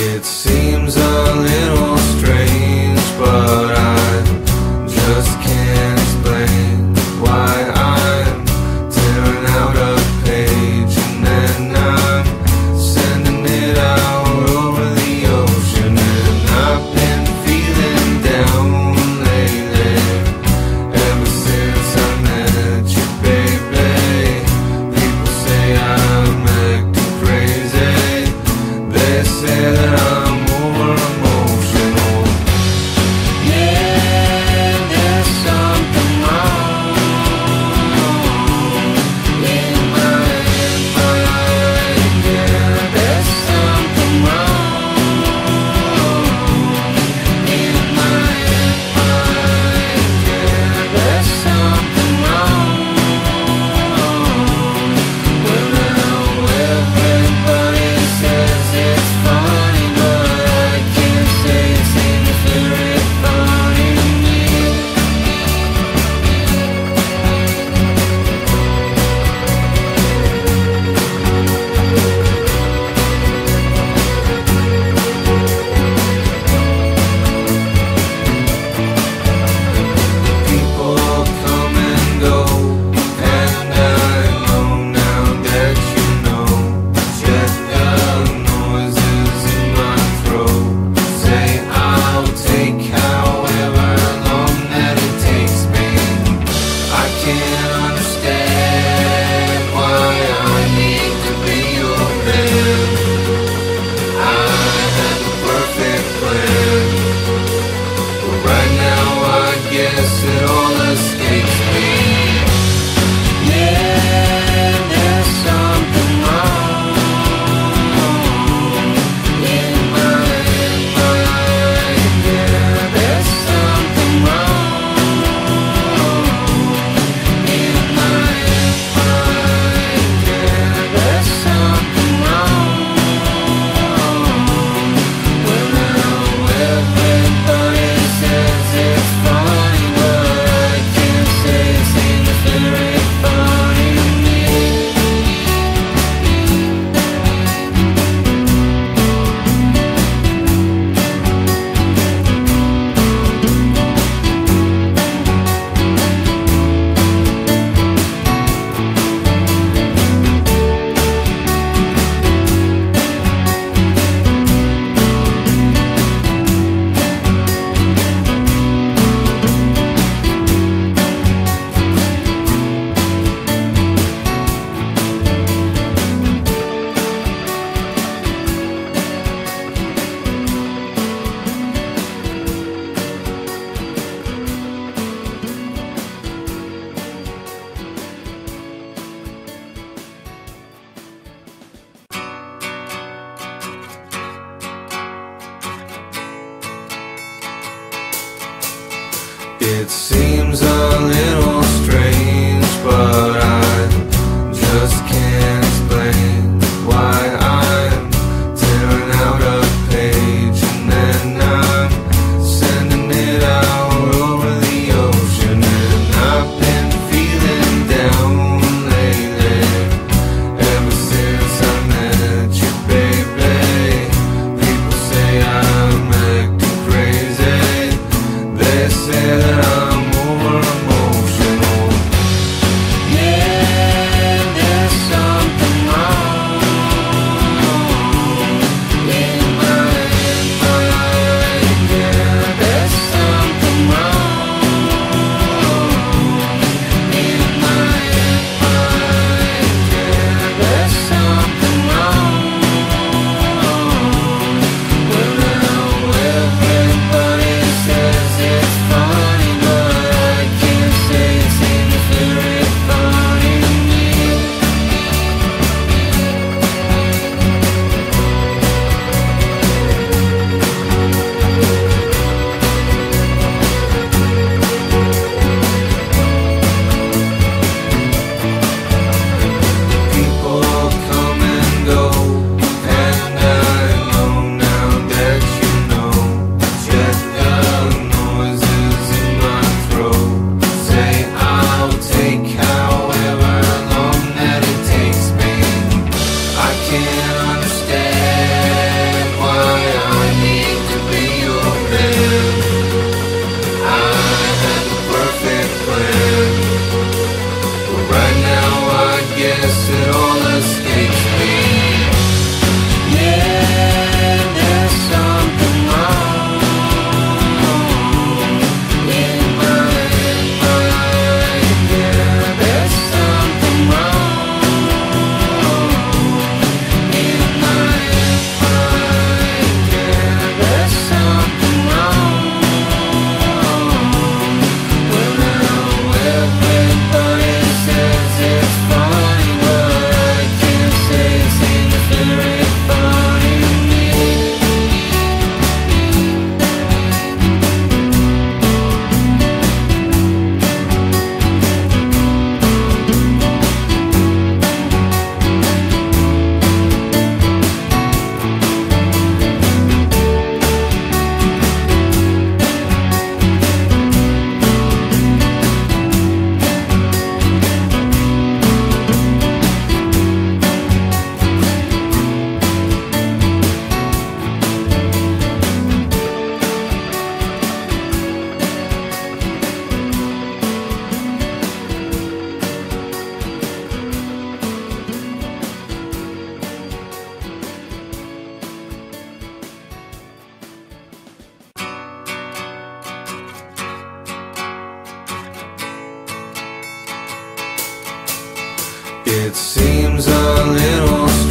It seems a little strange, but I just can't explain why I'm tearing out a page and then I'm sending it out over the ocean. And I've been feeling down lately, ever since I met you, baby. People say I'm acting crazy. They say that I'm over emotional. Yeah, there's something wrong in my mind. Yeah, there's something wrong in my mind. Yeah, there's something wrong. Well, now everybody says it's funny, but I can't say it seems very funny to me. People come and go, and I know now that you know. Yet the noises in my throat say I'll take however long that it takes me. I can't understand why I need to be your man. I had the perfect plan, but right now I guess it all escapes me. Yeah, there's something wrong in my mind. Yeah, there's something wrong in my mind. Yeah, there's something wrong. Well, now everybody says it's funny, but I can't say it seems very funny to me. It seems a little strange, but I just can't explain why I'm tearing out a page and then I'm sending it out over the ocean. And I've been feeling down lately, ever since I met you, baby. People say I'm acting crazy. They say that I'm over emotional. Yeah, there's something wrong in my mind. Yeah, there's something wrong in my mind. Yeah, there's something wrong. Well, now everybody says it's funny, but I can't say it seems very funny to me. People come and go, and I know now that you know. Yet the noises in my throat say I'll take however long that it takes me. I can't understand why guess it all escapes me. Yeah, there's something wrong in my mind. Yeah, there's something wrong in my mind. Yeah, there's something wrong. Well, now everybody says it's fine, but I can't say it seems very funny to me. It seems a little